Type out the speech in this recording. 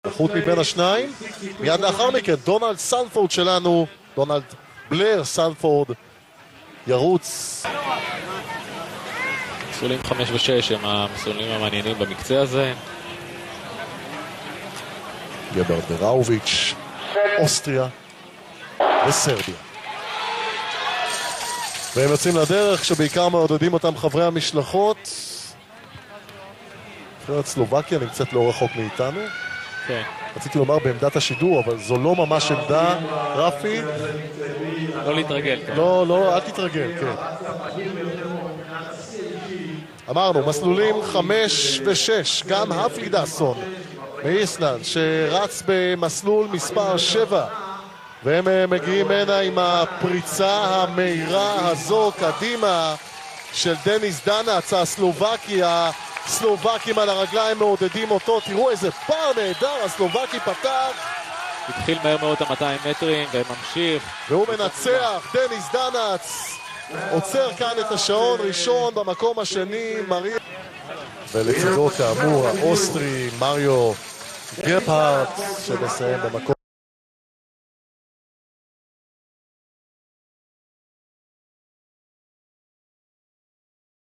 בחוט מבין השניים. מיד לאחר מכן דונלד סנפורד שלנו, דונלד בלר סנפורד, ירוץ. מסלולים 5 ו-6 הם המסלולים המעניינים במקצה הזה. גבר דראוביץ', אוסטריה וסרביה. והם יוצאים לדרך שבעיקר מעודדים אותם חברי המשלחות. נבחרת סלובקיה נמצאת לא רחוק מאיתנו. כן. רציתי לומר בעמדת השידור, אבל זו לא ממש עמדה, רפי. לא להתרגל. כן. לא, אל תתרגל, כן. אמרנו, מסלולים 5 ו-6, גם הפלידסון מאיסלנד, שרץ במסלול מספר 7, והם מגיעים הנה עם הפריצה המהירה הזו קדימה של דניס דנץ, הסלובקים על הרגליים מעודדים אותו. תראו איזה פער נהדר, הסלובקי פתח. התחיל מהר מאוד ה-200 מטרים וממשיך. והוא מנצח, דניס דנץ. עוצר כאן את השעון ראשון במקום השני, מריה. ולצידו כאמור האוסטרי, מריו גרפהרט, שמסיים במקום